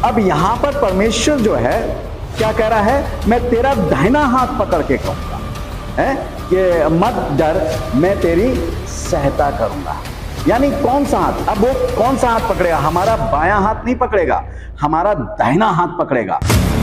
अब यहां पर परमेश्वर जो है क्या कह रहा है, मैं तेरा दाहिना हाथ पकड़ के कहूंगा है कि मत डर, मैं तेरी सहायता करूंगा। यानी कौन सा हाथ? अब वो कौन सा हाथ पकड़ेगा? हमारा बायां हाथ नहीं पकड़ेगा, हमारा दाहिना हाथ पकड़ेगा।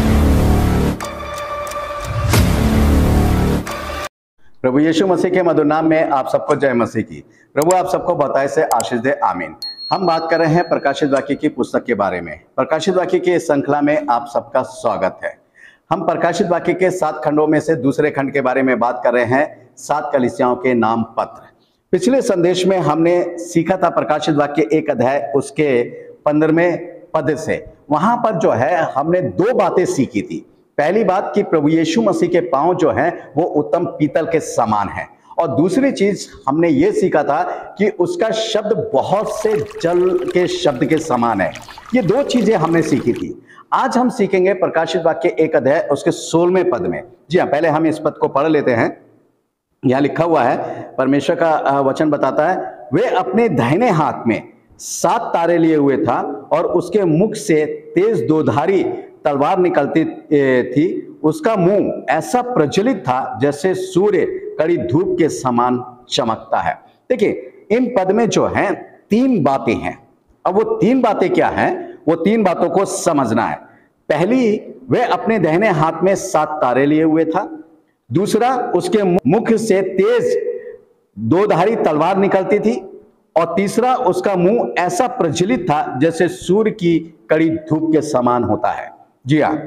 प्रभु यीशु मसीह के मधुर नाम में आप सबको जय मसीह की। प्रभु आप सबको बताए से आशीष दे, आमीन। हम बात कर रहे हैं प्रकाशित वाक्य की पुस्तक के बारे में। प्रकाशित वाक्य की इस श्रृंखला में आप सबका स्वागत है। हम प्रकाशित वाक्य के 7 खंडों में से दूसरे खंड के बारे में बात कर रहे हैं, 7 कलीसियाओं के नाम पत्र। पिछले संदेश में हमने सीखा था प्रकाशित वाक्य 1 अध्याय उसके 15वें पद से। वहां पर जो है हमने 2 बातें सीखी थी। पहली बात कि प्रभु यीशु मसीह के पांव जो हैं वो उत्तम पीतल के समान हैं, और दूसरी चीज हमने ये सीखा था कि उसका शब्द बहुत से जल के शब्द के समान है। ये 2 चीजें हमने सीखी थी। आज हम सीखेंगे प्रकाशित वाक्य 1 अध्याय उसके 16वें पद में। जी हाँ, पहले हम इस पद को पढ़ लेते हैं। यहां लिखा हुआ है, परमेश्वर का वचन बताता है, वे अपने दाहिने हाथ में 7 तारे लिए हुए था और उसके मुख से तेज 2धारी तलवार निकलती थी। उसका मुंह ऐसा प्रज्वलित था जैसे सूर्य कड़ी धूप के समान चमकता है। देखिए, इन पद में जो है 3 बातें हैं। अब वो 3 बातें क्या हैं, वो 3 बातों को समझना है। पहली, वे अपने दाहिने हाथ में 7 तारे लिए हुए था। दूसरा, उसके मुख से तेज 2धारी तलवार निकलती थी। और तीसरा, उसका मुंह ऐसा प्रज्वलित था जैसे सूर्य की कड़ी धूप के समान होता है। जी हाँ,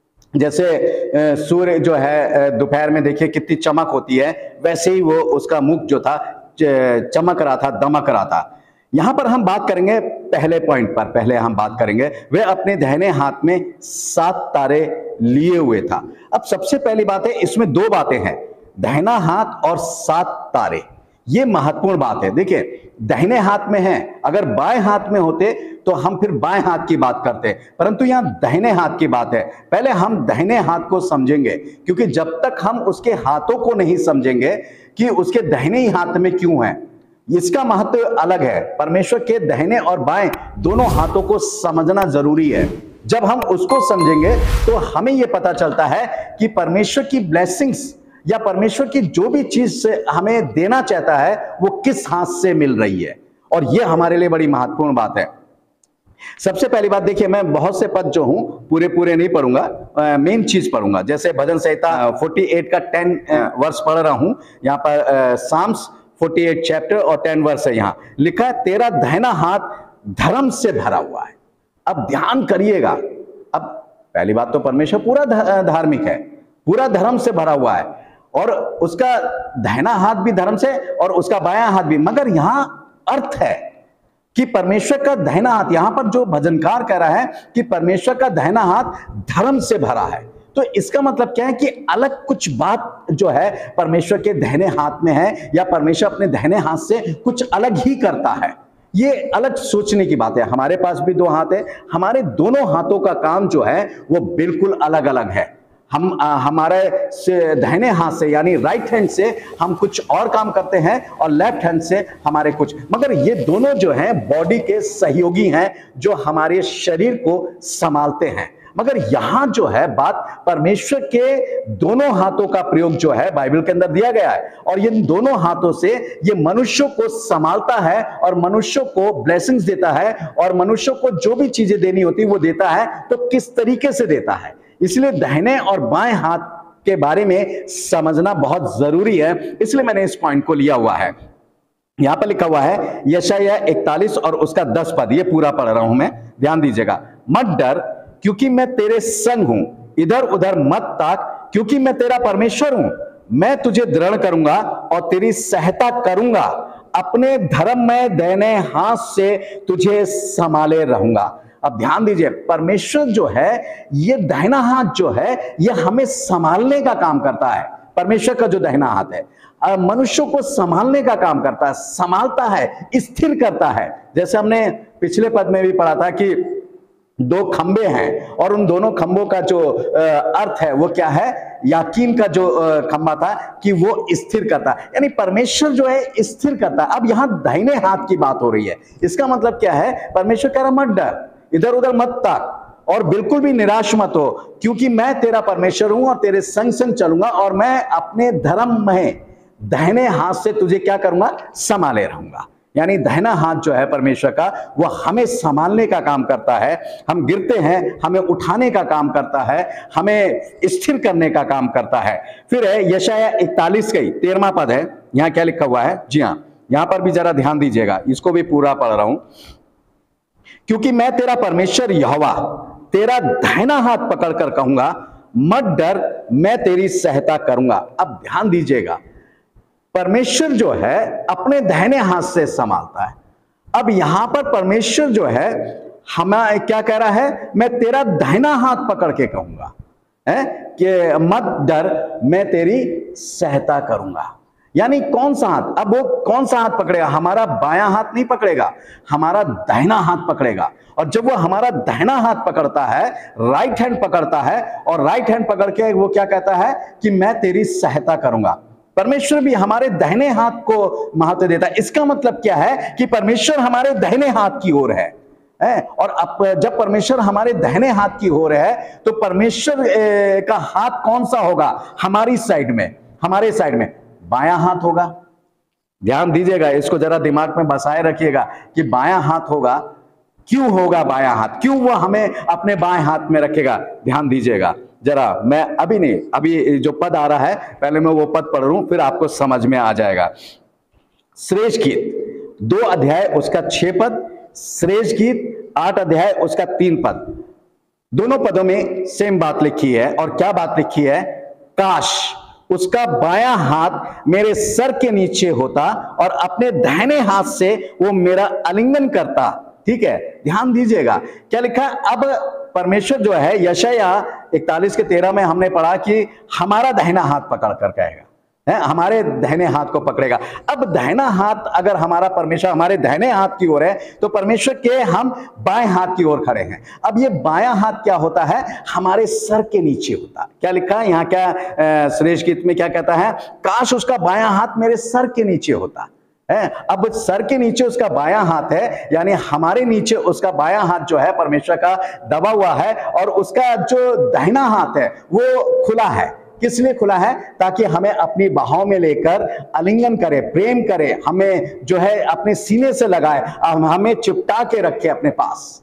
जैसे सूर्य जो है दोपहर में देखिए कितनी चमक होती है, वैसे ही वो उसका मुख जो था चमक रहा था, दमक रहा था। यहां पर हम बात करेंगे पहले पॉइंट पर। पहले हम बात करेंगे वे अपने दाहिने हाथ में 7 तारे लिए हुए था। अब सबसे पहली बात है, इसमें 2 बातें हैं, दाहिना हाथ और 7 तारे। ये महत्वपूर्ण बात है। देखिए, दाहिने हाथ में है, अगर बाएं हाथ में होते तो हम फिर बाएं हाथ की बात करते, परंतु यहां दाहिने हाथ की बात है। पहले हम दाहिने हाथ को समझेंगे, क्योंकि जब तक हम उसके हाथों को नहीं समझेंगे कि उसके दाहिने ही हाथ में क्यों है, इसका महत्व अलग है। परमेश्वर के दाहिने और बाएं दोनों हाथों को समझना जरूरी है। जब हम उसको समझेंगे तो हमें यह पता चलता है कि परमेश्वर की ब्लेसिंग्स या परमेश्वर की जो भी चीज हमें देना चाहता है वो किस हाथ से मिल रही है, और यह हमारे लिए बड़ी महत्वपूर्ण बात है। सबसे पहली बात देखिए, मैं बहुत से पद जो हूं पूरे नहीं पढ़ूंगा, मेन चीज पढ़ूंगा। जैसे भजन संहिता 48 का 10 वर्ष पढ़ रहा हूं। यहां पर साम्स 48 चैप्टर और 10 वर्ष है। यहां लिखा है, तेरा दाहिना हाथ धर्म से भरा हुआ है। अब ध्यान करिएगा, अब पहली बात तो परमेश्वर पूरा धार्मिक है, पूरा धर्म से भरा हुआ है, और उसका दाहिना हाथ भी धर्म से और उसका बायां हाथ भी। मगर यहां अर्थ है कि परमेश्वर का दाहिना हाथ, यहां पर जो भजनकार कह रहा है कि परमेश्वर का दाहिना हाथ धर्म से भरा है, तो इसका मतलब क्या है कि अलग कुछ बात जो है परमेश्वर के दाहिने हाथ में है, या परमेश्वर अपने दाहिने हाथ से कुछ अलग ही करता है। ये अलग सोचने की बात है। हमारे पास भी 2 हाथ है, हमारे दोनों हाथों का काम जो है वो बिल्कुल अलग अलग है। हम हमारे से दाहिने हाथ से यानी राइट हैंड से हम कुछ और काम करते हैं, और लेफ्ट हैंड से हमारे कुछ, मगर ये दोनों जो हैं बॉडी के सहयोगी हैं जो हमारे शरीर को संभालते हैं। मगर यहां जो है बात, परमेश्वर के दोनों हाथों का प्रयोग जो है बाइबल के अंदर दिया गया है, और इन दोनों हाथों से ये मनुष्यों को संभालता है और मनुष्यों को ब्लेसिंग्स देता है, और मनुष्यों को जो भी चीजें देनी होती वो देता है। तो किस तरीके से देता है, इसलिए दाहिने और बाएं हाथ के बारे में समझना बहुत जरूरी है। इसलिए मैंने इस पॉइंट को लिया हुआ है। यहां पर लिखा हुआ है यशायाह 41 और उसका 10 पद, ये पूरा पढ़ रहा हूं मैं, ध्यान दीजिएगा। मत डर, क्योंकि मैं तेरे संग हूं, इधर उधर मत ताक, क्योंकि मैं तेरा परमेश्वर हूं। मैं तुझे दृढ़ करूंगा और तेरी सहायता करूंगा, अपने धर्म में दाहिने हाथ से तुझे संभाले रहूंगा। अब ध्यान दीजिए, परमेश्वर जो है, ये दाहिना हाथ जो है ये हमें संभालने का काम करता है। परमेश्वर का जो दाहिना हाथ है मनुष्यों को संभालने का काम करता है, संभालता है, स्थिर करता है। जैसे हमने पिछले पद में भी पढ़ा था कि 2 खंबे हैं, और उन दोनों खंबों का जो अर्थ है वो क्या है, याकीन का जो खंबा था कि वो स्थिर करता है, यानी परमेश्वर जो है स्थिर करता है। अब यहां दाहिने हाथ की बात हो रही है, इसका मतलब क्या है, परमेश्वर कह रहा मत डर, इधर उधर मत ताक, और बिल्कुल भी निराश मत हो, क्योंकि मैं तेरा परमेश्वर हूं और तेरे संग संग चलूंगा और मैं अपने धर्म में दाहिने हाथ से तुझे क्या करूंगा, संभाले रहूंगा। यानी दाहिना हाथ जो है परमेश्वर का, वो हमें संभालने का काम करता है। हम गिरते हैं, हमें उठाने का काम करता है, हमें स्थिर करने का काम करता है। फिर है यशायाह 41 का 13वां पद है, यहां क्या लिखा हुआ है, जी हां, यहां पर भी जरा ध्यान दीजिएगा, इसको भी पूरा पढ़ रहा हूं। क्योंकि मैं तेरा परमेश्वर यहोवा तेरा दाहिना हाथ पकड़कर कहूंगा, मत डर, मैं तेरी सहायता करूंगा। अब ध्यान दीजिएगा, परमेश्वर जो है अपने दाहिने हाथ से संभालता है। अब यहां पर परमेश्वर जो है हमें क्या कह रहा है, मैं तेरा दाहिना हाथ पकड़ के कहूंगा है कि मत डर, मैं तेरी सहायता करूंगा। यानी कौन सा हाथ, अब वो कौन सा हाथ पकड़ेगा, हमारा बायां हाथ नहीं पकड़ेगा, हमारा दाहिना हाथ पकड़ेगा। और जब वो हमारा दाहिना हाथ पकड़ता है, राइट हैंड पकड़ता है, और राइट हैंड पकड़ के वो क्या कहता है कि मैं तेरी सहायता करूंगा। परमेश्वर भी हमारे दाहिने हाथ को महत्व देता है। इसका मतलब क्या है कि परमेश्वर हमारे दाहिने हाथ की ओर है। और अब जब परमेश्वर हमारे दाहिने हाथ की ओर है, तो परमेश्वर का हाथ कौन सा होगा, हमारी साइड में, हमारे साइड में बायां हाथ होगा। ध्यान दीजिएगा, इसको जरा दिमाग में बसाए रखिएगा कि बायां हाथ होगा। क्यों होगा बायां हाथ, क्यों वो हमें अपने बाएं हाथ में रखेगा, ध्यान दीजिएगा जरा। मैं अभी नहीं, अभी जो पद आ रहा है पहले मैं वो पद पढ़ लूं, फिर आपको समझ में आ जाएगा। श्रेष्ठ गीत 2 अध्याय उसका 6 पद, श्रेष्ठ गीत 8 अध्याय उसका 3 पद, दोनों पदों में सेम बात लिखी है। और क्या बात लिखी है, काश उसका बायां हाथ मेरे सर के नीचे होता और अपने दाहिने हाथ से वो मेरा आलिंगन करता। ठीक है, ध्यान दीजिएगा क्या लिखा है। अब परमेश्वर जो है यशायाह 41 के 13 में हमने पढ़ा कि हमारा दाहिना हाथ पकड़ कर कहेगा, हमारे दाहिने हाथ को पकड़ेगा। अब दाहिना हाथ अगर हमारा परमेश्वर हमारे दाहिने हाथ की ओर है, तो परमेश्वर के हम बाएं हाथ की ओर खड़े हैं। अब ये बायां हाथ क्या होता है, हमारे सर के नीचे होता है। क्या लिखा है यहाँ, क्या श्रेष्ठ गीत में क्या कहता है, काश उसका बायां हाथ मेरे सर के नीचे होता है। अब सर के नीचे उसका बायां हाथ है, यानी हमारे नीचे उसका बायां हाथ जो है परमेश्वर का दबा हुआ है, और उसका जो दाहिना हाथ है वो खुला है। किस लिए खुला है, ताकि हमें अपनी बाहों में लेकर आलिंगन करे, प्रेम करे, हमें जो है अपने सीने से लगाए, हमें चिपटा के रखे अपने पास।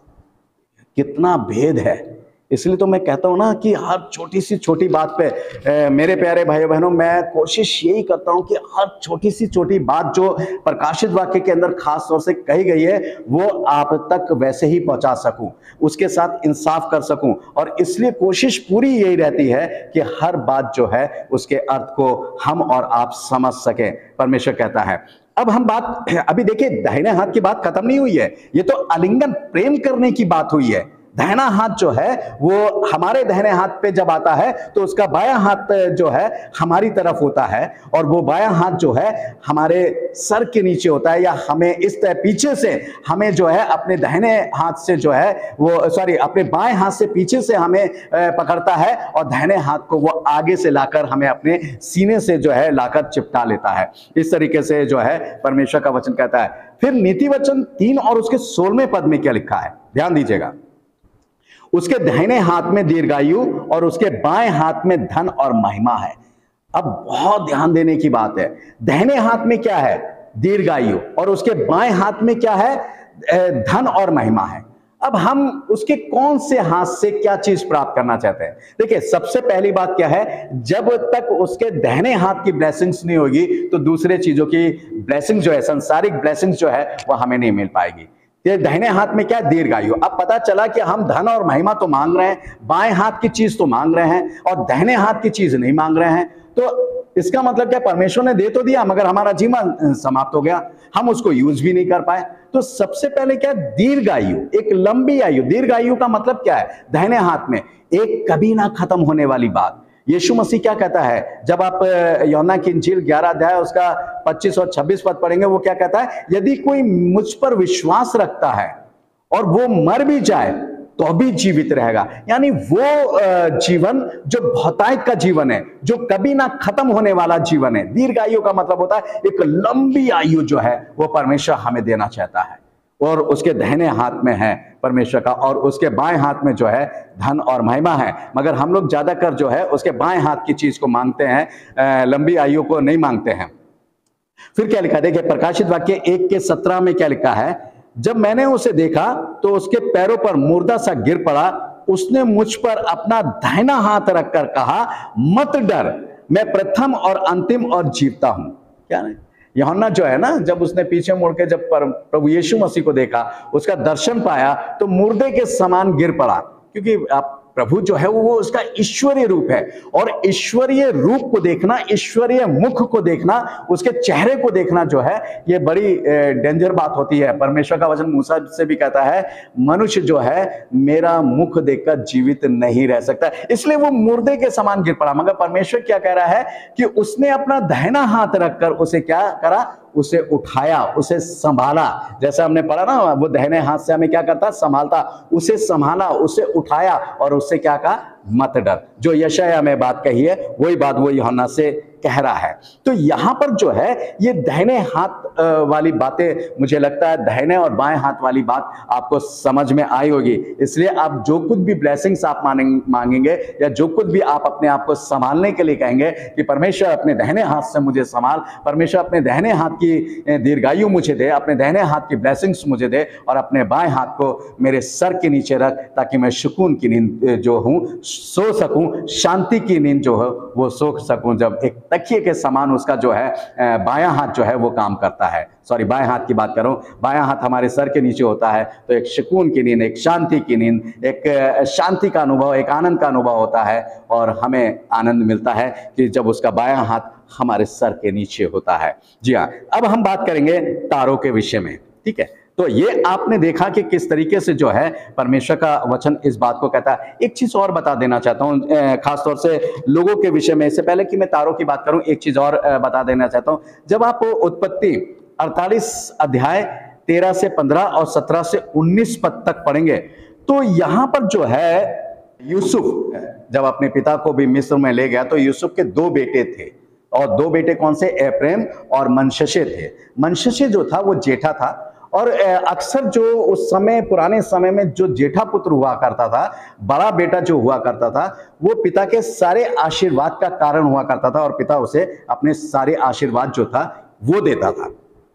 कितना भेद है। इसलिए तो मैं कहता हूं ना कि हर छोटी सी छोटी बात पे मेरे प्यारे भाइयों बहनों, मैं कोशिश यही करता हूं कि हर छोटी सी छोटी बात जो प्रकाशित वाक्य के अंदर खास तौर से कही गई है, वो आप तक वैसे ही पहुंचा सकूं, उसके साथ इंसाफ कर सकूं। और इसलिए कोशिश पूरी यही रहती है कि हर बात जो है उसके अर्थ को हम और आप समझ सकें। परमेश्वर कहता है, अब हम बात, अभी देखिए दाहिने हाथ की बात खत्म नहीं हुई है, ये तो आलिंगन प्रेम करने की बात हुई है। दाहिना हाथ जो है वो हमारे दाहिने हाथ पे जब आता है, तो उसका बायां हाथ जो है हमारी तरफ होता है, और वो बायां हाथ जो है हमारे सर के नीचे होता है, या हमें इस तरह पीछे से हमें जो है अपने दाहिने हाथ से जो है वो अपने बाएं हाथ से पीछे से हमें पकड़ता है, और दाहिने हाथ को वो आगे से लाकर हमें अपने सीने से जो है लाकर चिपटा लेता है। इस तरीके से जो है परमेश्वर का वचन कहता है। फिर नीति वचन 3 और उसके 16वें पद में क्या लिखा है, ध्यान दीजिएगा, उसके दाहिने हाथ में दीर्घायु और उसके बाएं हाथ में धन और महिमा है। अब बहुत ध्यान देने की बात है, दाहिने हाथ में क्या है, दीर्घायु, और उसके बाएं हाथ में क्या है, धन और महिमा है। अब हम उसके कौन से हाथ से क्या चीज प्राप्त करना चाहते हैं। देखिए, सबसे पहली बात क्या है, जब तक उसके दाहिने हाथ की ब्लेसिंग्स नहीं होगी, तो दूसरे चीजों की ब्लेसिंग जो है, सांसारिक ब्लेसिंग्स जो है, वो हमें नहीं मिल पाएगी। ये दाहिने हाथ में क्या, दीर्घायु। अब पता चला कि हम धन और महिमा तो मांग रहे हैं, बाएं हाथ की चीज तो मांग रहे हैं, और दाहिने हाथ की चीज नहीं मांग रहे हैं। तो इसका मतलब क्या, परमेश्वर ने दे तो दिया, मगर हमारा जीवन समाप्त हो गया, हम उसको यूज भी नहीं कर पाए। तो सबसे पहले क्या, दीर्घायु, एक लंबी आयु। दीर्घायु का मतलब क्या है, दाहिने हाथ में एक कभी ना खत्म होने वाली बात। यीशु मसीह क्या कहता है, जब आप यूहन्ना की इंजील 11 अध्याय उसका 25 और 26 पद पढ़ेंगे, वो क्या कहता है, यदि कोई मुझ पर विश्वास रखता है और वो मर भी जाए तो भी जीवित रहेगा। यानी वो जीवन जो बहुतायत का जीवन है, जो कभी ना खत्म होने वाला जीवन है। दीर्घायु का मतलब होता है एक लंबी आयु जो है वो परमेश्वर हमें देना चाहता है। और उसके दाहिने हाथ में है परमेश्वर का, और उसके बाएं हाथ में जो है धन और महिमा है। मगर हम लोग ज्यादातर जो है उसके बाएं हाथ की चीज को मांगते हैं, लंबी आयु को नहीं मांगते हैं। फिर क्या लिखा, देखिए प्रकाशित वाक्य 1:17 में क्या लिखा है, जब मैंने उसे देखा तो उसके पैरों पर मुर्दा सा गिर पड़ा, उसने मुझ पर अपना दाहिना हाथ रखकर कहा, मत डर, मैं प्रथम और अंतिम और जीवता हूं। क्या नहीं, यूहन्ना जो है ना, जब उसने पीछे मुड़ के जब प्रभु यीशु मसीह को देखा, उसका दर्शन पाया, तो मुर्दे के समान गिर पड़ा, क्योंकि आप प्रभु जो है वो उसका ईश्वरीय रूप है, और ईश्वरीय रूप को देखना, ईश्वरीय मुख को देखना, उसके चेहरे को देखना जो है ये बड़ी डेंजर बात होती है। परमेश्वर का वचन मूसा से भी कहता है, मनुष्य जो है मेरा मुख देखकर जीवित नहीं रह सकता, इसलिए वो मुर्दे के समान गिर पड़ा। मगर परमेश्वर क्या कह रहा है कि उसने अपना दाहिना हाथ रखकर उसे क्या करा, उसे उठाया, उसे संभाला। जैसे हमने पढ़ा ना, वो दाहिने हाथ से हमें क्या करता, संभालता, उसे संभाला, उसे उठाया, और उससे क्या कहा, मत डर। जो यशायाह में बात कही है वही बात वो यूहन्ना से कह रहा है। तो यहां पर जो है ये दाहिने हाथ वाली बातें, मुझे लगता है दाहिने और बाएं हाथ वाली बात आपको समझ में आई होगी। इसलिए आप जो कुछ भी ब्लेसिंग्स आप मांगेंगे, या जो कुछ भी आप अपने आप को संभालने के लिए कहेंगे कि परमेश्वर अपने दाहिने हाथ से मुझे संभाल, परमेश्वर अपने दाहिने हाथ की दीर्घायु मुझे दे, अपने दाहिने हाथ की ब्लेसिंग्स मुझे दे, और अपने बाएं हाथ को मेरे सर के नीचे रख, ताकि मैं सुकून की नींद जो हूं सो सकूं, शांति की नींद जो है वो सो सकूं। जब एक तकिए के समान उसका जो है बायां हाथ जो है वो काम करता है, सॉरी बाएं हाथ की बात करूं, बायां हाथ हमारे सर के नीचे होता है, तो एक सुकून की नींद, एक शांति की नींद, एक शांति का अनुभव, एक आनंद का अनुभव होता है। और हमें आनंद मिलता है कि जब उसका बायां हाथ हमारे सर के नीचे होता है। जी हाँ, अब हम बात करेंगे तारों के विषय में, ठीक है। तो ये आपने देखा कि किस तरीके से जो है परमेश्वर का वचन इस बात को कहता है। एक चीज और बता देना चाहता हूं, खासतौर से लोगों के विषय में, इससे पहले कि मैं तारों की बात करूं, एक चीज और बता देना चाहता हूं। जब आप उत्पत्ति 48 अध्याय 13 से 15 और 17 से 19 पद तक पढ़ेंगे, तो यहां पर जो है यूसुफ जब अपने पिता को भी मिस्र में ले गया, तो यूसुफ के 2 बेटे थे, और 2 बेटे कौन से, एफ्रेम और मनश्शे थे। मनश्शे जो था वो जेठा था, और अक्सर जो उस समय, पुराने समय में जो जेठा पुत्र हुआ करता था, बड़ा बेटा जो हुआ करता था, वो पिता के सारे आशीर्वाद का कारण हुआ करता था, और पिता उसे अपने सारे आशीर्वाद जो था वो देता था।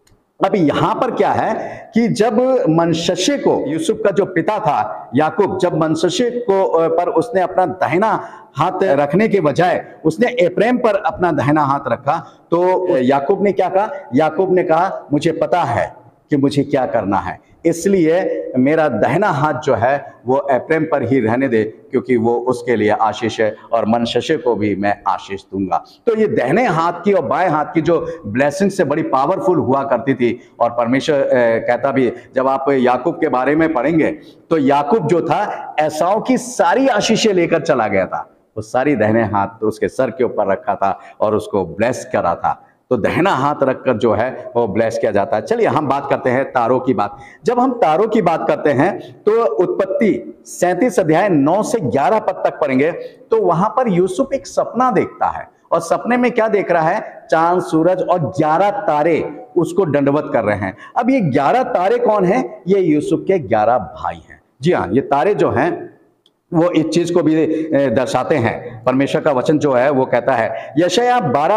अब यहां पर क्या है कि जब मनश्शे को, यूसुफ का जो पिता था याकूब, जब मनश्शे को पर उसने अपना दाहिना हाथ रखने के बजाय उसने एफ्रेम पर अपना दाहिना हाथ रखा, तो याकूब ने क्या कहा, याकूब ने कहा मुझे पता है कि मुझे क्या करना है, इसलिए मेरा दाहिना हाथ जो है वो एफ्रेम पर ही रहने दे, क्योंकि वो उसके लिए आशीष है, और मनश्शे को भी मैं आशीष दूंगा। तो ये दाहिने हाथ की और बाएं हाथ की जो ब्लेसिंग से बड़ी पावरफुल हुआ करती थी। और परमेश्वर कहता भी, जब आप याकूब के बारे में पढ़ेंगे, तो याकूब जो था एसाव की सारी आशीषें लेकर चला गया था, वो सारी दाहिने हाथ तो उसके सर के ऊपर रखा था और उसको ब्लेस करा था। तो दाहिना हाथ रखकर जो है वो ब्लेस किया जाता है। चलिए हम बात करते हैं तारों की बात। जब हम तारों की बात करते हैं तो उत्पत्ति 37 अध्याय 9 से 11 पद तक पढ़ेंगे, तो वहां पर यूसुफ एक सपना देखता है, और सपने में क्या देख रहा है, चांद, सूरज और 11 तारे उसको दंडवत कर रहे हैं। अब ये 11 तारे कौन है, ये यूसुफ के 11 भाई हैं। जी हाँ, ये तारे जो हैं वो इस चीज को भी दर्शाते हैं। परमेश्वर का वचन जो है वो कहता है, यशायाह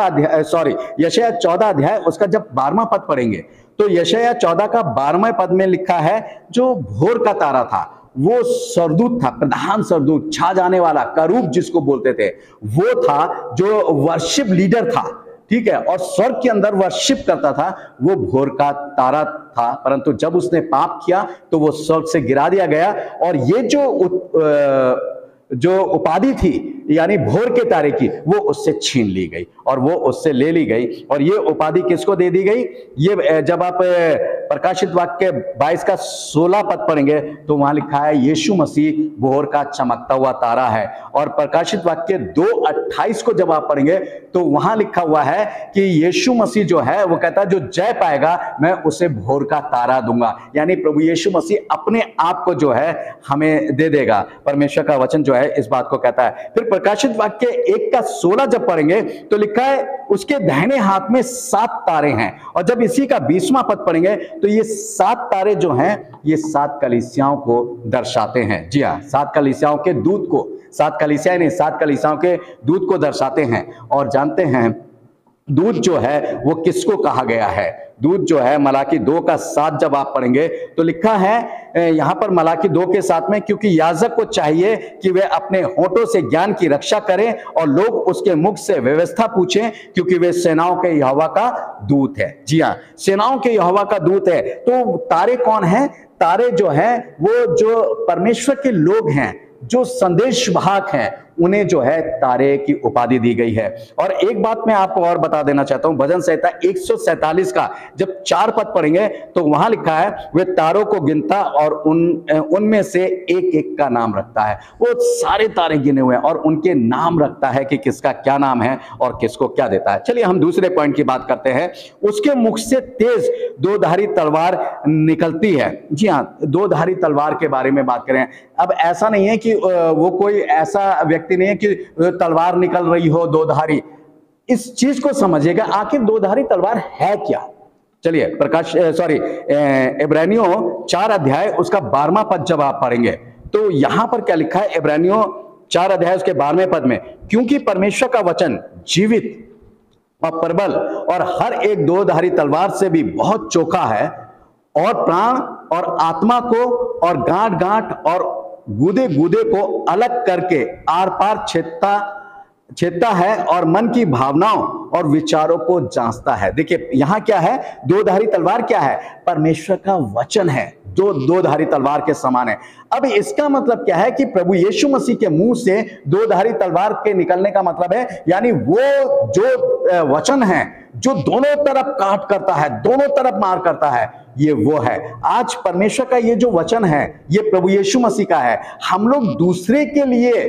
14 अध्याय उसका जब 12वां पद पढ़ेंगे, तो यशायाह 14 का 12वें पद में लिखा है, जो भोर का तारा था वो सरदूत था, प्रधान सरदूत, छा जाने वाला, करूब जिसको बोलते थे, वो था जो वर्शिप लीडर था, ठीक है, और स्वर्ग के अंदर वर्शिप करता था, वो भोर का तारा था। परंतु जब उसने पाप किया तो वो स्वर्ग से गिरा दिया गया, और ये जो उपाधि थी यानी भोर के तारे की, वो उससे छीन ली गई और वो उससे ले ली गई। और ये उपाधि किसको दे दी गई, ये जब आप प्रकाशित वाक्य 22 का 16 पद पढ़ेंगे, तो वहां लिखा है यीशु मसीह भोर का चमकता हुआ तारा है। और प्रकाशित वाक्य 2:28 को जब आप पढ़ेंगे, तो वहां लिखा हुआ है कि यीशु मसीह जो है वो कहता है, जो जय पाएगा मैं उसे भोर का तारा दूंगा। यानी प्रभु यीशु मसीह अपने आप को जो है हमें दे देगा। परमेश्वर का वचन जो है इस बात को कहता है। फिर प्रकाशित वाक्य 1:16 जब पढ़ेंगे तो लिखा है उसके दाहिने हाथ में 7 तारे हैं। और जब इसी का 20वां पद पढ़ेंगे तो ये 7 तारे जो हैं ये 7 कलीसियाओं को दर्शाते हैं। जी हाँ, 7 कलीसियाओं के दूत को, 7 कलीसियाएं नहीं, 7 कलीसियाओं के दूत को दर्शाते हैं। और जानते हैं दूत जो है वो किसको कहा गया है? दूत जो है मलाकी 2:7 जब आप पढ़ेंगे तो लिखा है यहां पर मलाकी 2 के 7 में, क्योंकि याजक को चाहिए कि वे अपने होठों से ज्ञान की रक्षा करें और लोग उसके मुख से व्यवस्था पूछें, क्योंकि वे सेनाओं के यहोवा का दूत है। जी हाँ, सेनाओं के यहोवा का दूत है। तो तारे कौन है? तारे जो है वो जो परमेश्वर के लोग हैं, जो संदेश वाहक हैं, उन्हें जो है तारे की उपाधि दी गई है। और एक बात मैं आपको और बता देना चाहता हूं, भजन संहिता 147 का जब 4 पद पढ़ेंगे तो वहां लिखा है वे तारों को गिनता और उनमें से एक एक का नाम रखता है। वो सारे तारे गिने हुए हैं और उनके नाम रखता है कि किसका क्या नाम है और किसको क्या देता है। चलिए हम दूसरे पॉइंट की बात करते हैं। उसके मुख से तेज 2धारी तलवार निकलती है। जी हाँ, 2धारी तलवार के बारे में बात करें। अब ऐसा नहीं है कि वो कोई ऐसा व्यक्ति नहीं है कि तलवार निकल रही हो 2धारी। इस चीज को समझिएगा, आखिर 2धारी तलवार है क्या? चलिए इब्रानियों 4 अध्याय उसका 12वां पद जब आप पढ़ेंगे तो यहां पर क्या लिखा है? इब्रानियों 4 अध्याय उसके 12वें पद में, क्योंकि परमेश्वर का वचन जीवित और प्रबल और हर एक 2धारी तलवार से भी बहुत चोखा है और प्राण और आत्मा को और गांठ गांठ और गूदे गूदे को अलग करके आर पार छेदता है और मन की भावनाओं और विचारों को जांचता है। देखिए यहां क्या है? 2धारी तलवार क्या है? परमेश्वर का वचन है जो 2धारी तलवार के समान है। अब इसका मतलब क्या है कि प्रभु यीशु मसीह के मुंह से 2धारी तलवार के निकलने का मतलब है, यानी वो जो वचन है जो दोनों तरफ काट करता है, दोनों तरफ मार करता है, ये वो है। आज परमेश्वर का ये जो वचन है ये प्रभु यीशु मसीह का है। हम लोग दूसरे के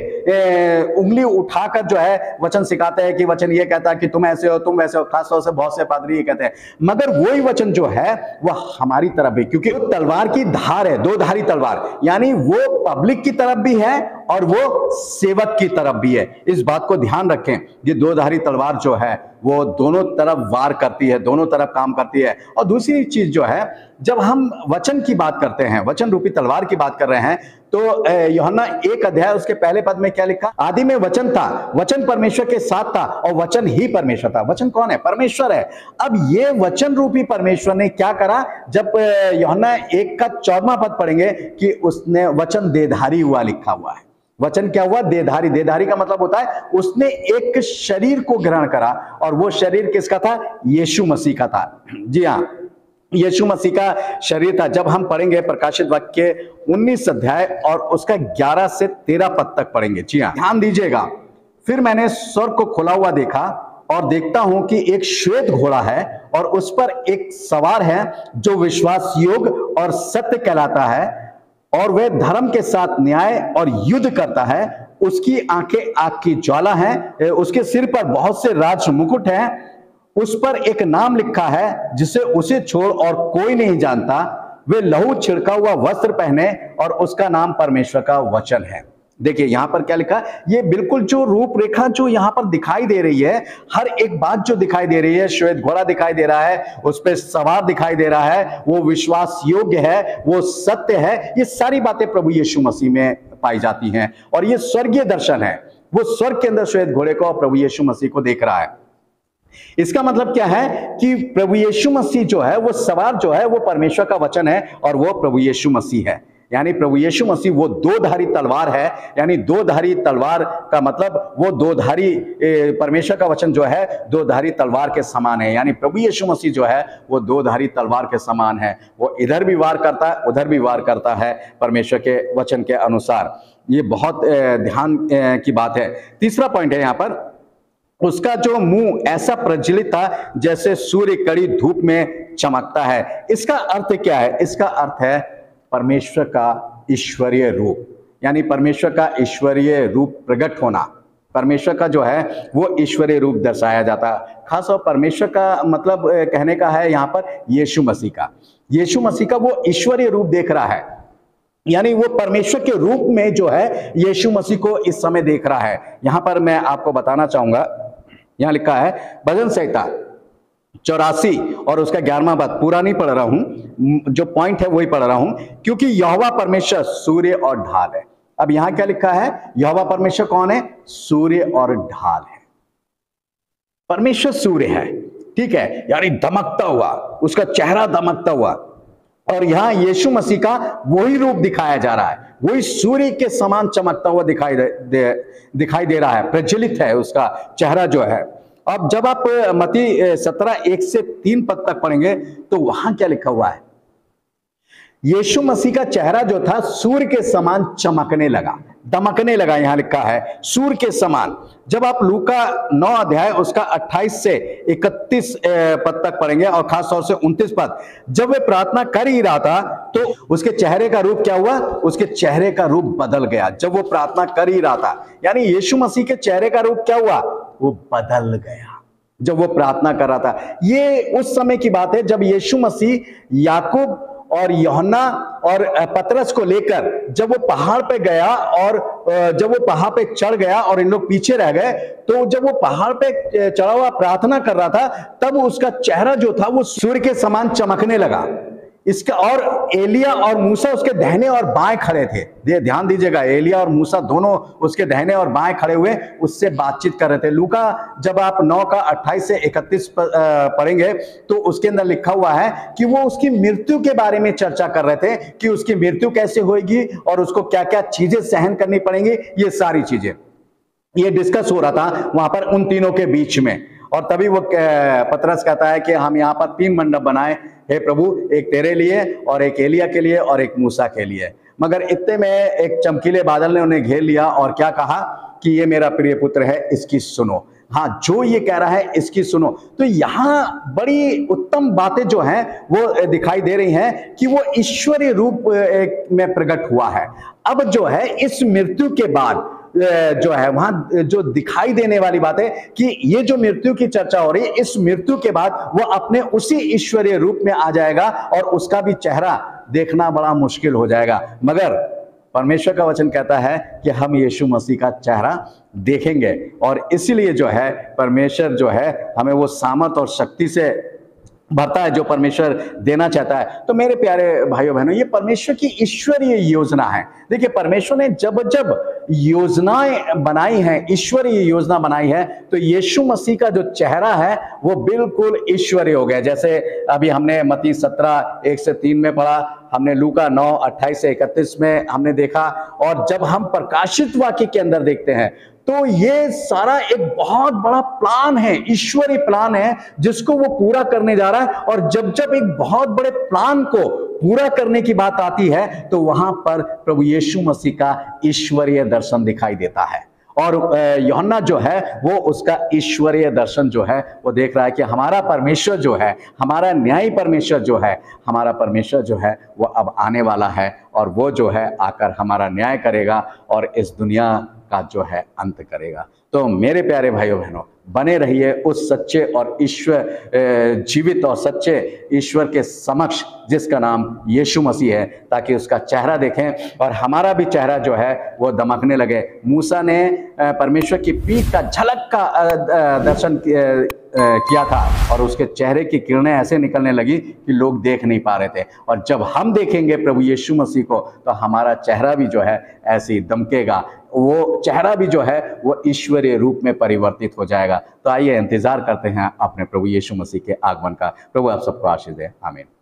लिए उंगली उठाकर जो है वचन सिखाते हैं कि वचन ये कहता है कि तुम ऐसे हो, तुम वैसे हो। खासतौर से बहुत से पादरी ये कहते हैं, मगर वही वचन जो है वह हमारी तरफ भी, क्योंकि तलवार की धार है 2धारी तलवार, यानी वो पब्लिक की तरफ भी है और वो सेवक की तरफ भी है। इस बात को ध्यान रखें, ये 2धारी तलवार जो है वो दोनों तरफ वार करती है, दोनों तरफ काम करती है। और दूसरी चीज जो है, जब हम वचन की बात करते हैं, वचन रूपी तलवार की बात कर रहे हैं, तो यूहन्ना 1 अध्याय उसके पहले पद में क्या लिखा? आदि में वचन था, वचन परमेश्वर के साथ था और वचन ही परमेश्वर था। वचन कौन है? परमेश्वर है। अब ये वचन रूपी परमेश्वर ने क्या करा? जब यूहन्ना 1 का 14वां पद पढ़ेंगे कि उसने वचन देधारी हुआ, लिखा हुआ है। वचन क्या हुआ? देधारी। देधारी का मतलब होता है उसने एक शरीर को ग्रहण करा, और वो शरीर किसका था? यीशु मसीह का था। जी हाँ, यीशु मसीह का शरीर था। जब हम पढ़ेंगे प्रकाशित वाक्य 19 अध्याय और उसका 11 से 13 पद तक पढ़ेंगे। जी हाँ, ध्यान दीजिएगा। फिर मैंने स्वर्ग को खुला हुआ देखा और देखता हूं कि एक श्वेत घोड़ा है और उस पर एक सवार है जो विश्वास योग्य और सत्य कहलाता है, और वह धर्म के साथ न्याय और युद्ध करता है। उसकी आंखें आग की ज्वाला हैं, उसके सिर पर बहुत से राज मुकुट हैं। उस पर एक नाम लिखा है जिसे उसे छोड़ और कोई नहीं जानता। वे लहू छिड़का हुआ वस्त्र पहने और उसका नाम परमेश्वर का वचन है। देखिए यहां पर क्या लिखा? ये बिल्कुल जो रूपरेखा जो यहां पर दिखाई दे रही है, हर एक बात जो दिखाई दे रही है, श्वेत घोड़ा दिखाई दे रहा है, उस पर सवार दिखाई दे रहा है, वो विश्वास योग्य है, वो सत्य है, ये सारी बातें प्रभु यीशु मसीह में पाई जाती हैं। और ये स्वर्गीय दर्शन है। वो स्वर्ग के अंदर श्वेत घोड़े को और प्रभु यीशु मसीह को देख रहा है। इसका मतलब क्या है कि प्रभु यीशु मसीह जो है, वो सवार जो है, वो परमेश्वर का वचन है और वो प्रभु यीशु मसीह है। यानी प्रभु यीशु मसीह वो 2धारी तलवार है। यानी 2धारी तलवार का मतलब वो 2धारी, परमेश्वर का वचन जो है 2धारी तलवार के समान है। यानी प्रभु यीशु मसीह जो है वो 2धारी तलवार के समान है। वो इधर भी वार करता है, उधर भी वार करता है परमेश्वर के वचन के अनुसार। ये बहुत ध्यान की बात है। तीसरा पॉइंट है यहाँ पर, उसका जो मुंह ऐसा प्रज्वलित था जैसे सूर्य कड़ी धूप में चमकता है। इसका अर्थ क्या है? इसका अर्थ है परमेश्वर का ईश्वरीय रूप, यानी परमेश्वर का ईश्वरीय रूप प्रकट होना। परमेश्वर का जो है वो ईश्वरीय रूप दर्शाया जाता है। खास और परमेश्वर का मतलब कहने का है यहाँ पर यीशु मसीह का। यीशु मसीह का वो ईश्वरीय रूप देख रहा है। यानी वो परमेश्वर के रूप में जो है यीशु मसीह को इस समय देख रहा है। यहां पर मैं आपको बताना चाहूंगा, यहां लिखा है भजन संहिता 84 और उसका 11वां पद, पूरा नहीं पढ़ रहा हूं, जो पॉइंट है वही पढ़ रहा हूं। क्योंकि यहोवा परमेश्वर सूर्य और ढाल है। अब यहां क्या लिखा है? यहोवा परमेश्वर कौन है? सूर्य और ढाल है। परमेश्वर सूर्य है, ठीक है, यानी दमकता हुआ, उसका चेहरा दमकता हुआ। और यहां यीशु मसीह का वही रूप दिखाया जा रहा है, वही सूर्य के समान चमकता हुआ दिखाई दे रहा है, प्रज्वलित है उसका चेहरा जो है। अब जब आप मत्ती 17 1 से 3 पद तक पढ़ेंगे तो वहां क्या लिखा हुआ है? यीशु मसीह का चेहरा जो था सूर्य के समान चमकने लगा, दमकने लगा, यहां लिखा है सूर्य के समान। जब आप लूका 9 अध्याय उसका 28 से 31 पद तक पढ़ेंगे और खास तौर से 29 पद, जब वे प्रार्थना कर ही रहा था तो उसके चेहरे का रूप क्या हुआ? उसके चेहरे का रूप बदल गया। जब वो प्रार्थना कर ही रहा था, यानी यीशु मसीह के चेहरे का रूप क्या हुआ? वो बदल गया जब वो प्रार्थना कर रहा था। ये उस समय की बात है जब यीशु मसीह याकूब और यूहन्ना और पतरस को लेकर जब वो पहाड़ पे गया, और जब वो पहाड़ पे चढ़ गया और इन लोग पीछे रह गए, तो जब वो पहाड़ पे चढ़ा हुआ प्रार्थना कर रहा था तब उसका चेहरा जो था वो सूर्य के समान चमकने लगा। इसका और एलिया और मूसा उसके दाहिने और बाएं खड़े थे। ध्यान दीजिएगा, एलिया और मूसा दोनों उसके दाहिने और बाएं खड़े हुए उससे बातचीत कर रहे थे। लूका जब आप 9 का 28 से 31 पढ़ेंगे तो उसके अंदर लिखा हुआ है कि वो उसकी मृत्यु के बारे में चर्चा कर रहे थे कि उसकी मृत्यु कैसे होगी और उसको क्या क्या चीजें सहन करनी पड़ेंगी, ये सारी चीजें ये डिस्कस हो रहा था वहां पर उन तीनों के बीच में। और तभी वो पतरस कहता है कि हम यहाँ पर 3 मंडप बनाए, हे प्रभु, एक तेरे लिए और एक एलिया के लिए और एक मूसा के लिए। मगर इतने में एक चमकीले बादल ने उन्हें घेर लिया और क्या कहा कि ये मेरा प्रिय पुत्र है, इसकी सुनो। हाँ, जो ये कह रहा है इसकी सुनो। तो यहाँ बड़ी उत्तम बातें जो हैं वो दिखाई दे रही हैं कि वो ईश्वरीय रूप में प्रकट हुआ है। अब जो है इस मृत्यु के बाद जो है वहां जो दिखाई देने वाली बात है कि ये जो मृत्यु की चर्चा हो रही है, इस मृत्यु के बाद वो अपने उसी ईश्वरीय रूप में आ जाएगा और उसका भी चेहरा देखना बड़ा मुश्किल हो जाएगा। मगर परमेश्वर का वचन कहता है कि हम यीशु मसीह का चेहरा देखेंगे, और इसीलिए जो है परमेश्वर जो है हमें वो सामर्थ और शक्ति से भरता है जो परमेश्वर देना चाहता है। तो मेरे प्यारे भाइयों बहनों, ये परमेश्वर की ईश्वरीय योजना है। देखिए, परमेश्वर ने जब जब योजनाएं बनाई हैं, ईश्वरीय योजना बनाई है, तो यीशु मसीह का जो चेहरा है वो बिल्कुल ईश्वरीय हो गया। जैसे अभी हमने मत्ती 17 1 से 3 में पढ़ा, हमने लूका 9 28 से 31 में हमने देखा, और जब हम प्रकाशित वाक्य के अंदर देखते हैं तो ये सारा एक बहुत बड़ा प्लान है, ईश्वरीय प्लान है जिसको वो पूरा करने जा रहा है। और जब जब एक बहुत बड़े प्लान को पूरा करने की बात आती है तो वहां पर प्रभु यीशु मसीह का ईश्वरीय दर्शन दिखाई देता है। और यूहन्ना जो है वो उसका ईश्वरीय दर्शन जो है वो देख रहा है कि हमारा परमेश्वर जो है, हमारा न्यायी परमेश्वर जो है, हमारा परमेश्वर जो है वो अब आने वाला है, और वो जो है आकर हमारा न्याय करेगा और इस दुनिया का जो है अंत करेगा। तो मेरे प्यारे भाइयों बहनों, बने रहिए उस सच्चे और ईश्वर जीवित और सच्चे ईश्वर के समक्ष जिसका नाम यीशु मसीह है, ताकि उसका चेहरा देखें और हमारा भी चेहरा जो है वो दमकने लगे। मूसा ने परमेश्वर की पीठ का झलक का दर्शन किया था और उसके चेहरे की किरणें ऐसे निकलने लगी कि लोग देख नहीं पा रहे थे। और जब हम देखेंगे प्रभु यीशु मसीह को तो हमारा चेहरा भी जो है ऐसे ही दमकेगा, वो चेहरा भी जो है वो ईश्वरीय रूप में परिवर्तित हो जाएगा। तो आइए इंतजार करते हैं अपने प्रभु यीशु मसीह के आगमन का। प्रभु आप सबको आशीष दे। आमीन।